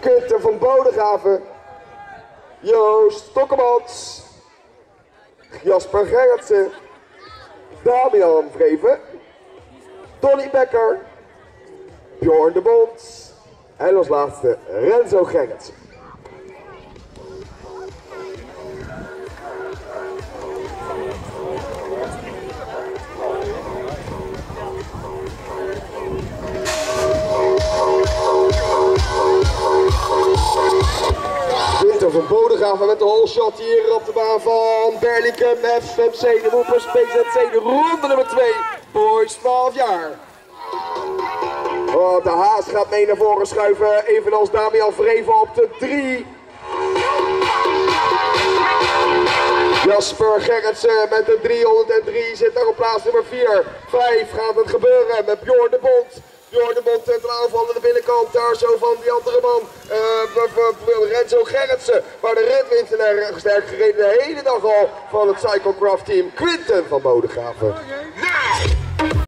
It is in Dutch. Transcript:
Quinten van Bodegraven, Joost Stokkemans, Jasper Gerritsen, Damian Vreven, Donny Becker, Bjorn de Bond en als laatste Renzo Gerritsen. Quinten van Bodegraven met de holshot hier op de baan van Berlicum, FMC, de Woepers, PZC, de ronde nummer 2, boys 12 jaar. Oh, de Haas gaat mee naar voren schuiven, evenals Damian Vreven op de 3. Jasper Gerritsen met de 303 zit daar op plaats nummer 4. 5 gaat het gebeuren met Bjorn de Bond. Bjorn de Bond ten aanval aan de binnenkant, daar zo van die andere man, Renzo Gerritsen. Maar de rit wint er sterk gereden de hele dag al van het Cyclecraft team Quinten van Bodegraven.